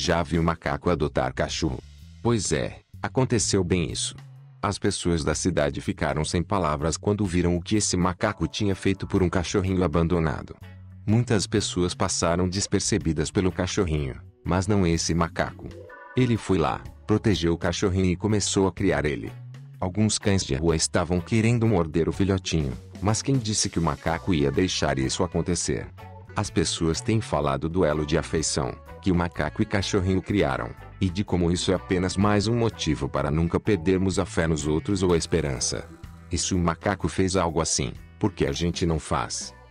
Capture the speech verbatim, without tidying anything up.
Já viu macaco adotar cachorro? Pois é, aconteceu bem isso. As pessoas da cidade ficaram sem palavras quando viram o que esse macaco tinha feito por um cachorrinho abandonado. Muitas pessoas passaram despercebidas pelo cachorrinho, mas não esse macaco. Ele foi lá, protegeu o cachorrinho e começou a criar ele. Alguns cães de rua estavam querendo morder o filhotinho, mas quem disse que o macaco ia deixar isso acontecer? As pessoas têm falado do elo de afeição que o macaco e cachorrinho criaram, e de como isso é apenas mais um motivo para nunca perdermos a fé nos outros ou a esperança. E se o macaco fez algo assim, por que a gente não faz?